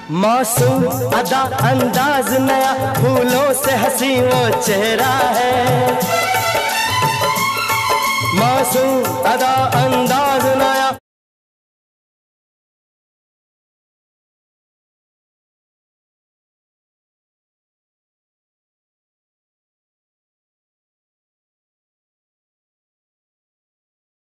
मासूम अदा अंदाज नया, फूलों से हंसी वो चेहरा है। मासूम अदा अंदाज